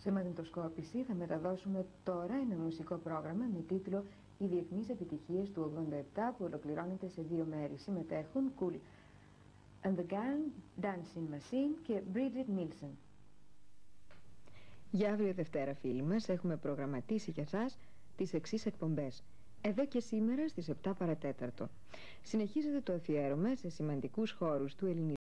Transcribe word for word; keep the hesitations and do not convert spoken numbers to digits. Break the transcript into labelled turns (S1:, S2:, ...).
S1: Σε μαγνητοσκόπηση θα μεταδώσουμε τώρα ένα μουσικό πρόγραμμα με τίτλο «Οι διεθνείς επιτυχίες του ογδόντα επτά» που ολοκληρώνεται σε δύο μέρη. Συμμετέχουν Cool and the Gang, Dancing Machine και Bridget Nielsen.
S2: Για αύριο Δευτέρα, φίλοι μας, έχουμε προγραμματίσει για σας τις εξής εκπομπές. Εδώ και σήμερα στις επτά παρατέταρτο. Συνεχίζεται το αφιέρωμα σε σημαντικούς χώρους του ελληνικού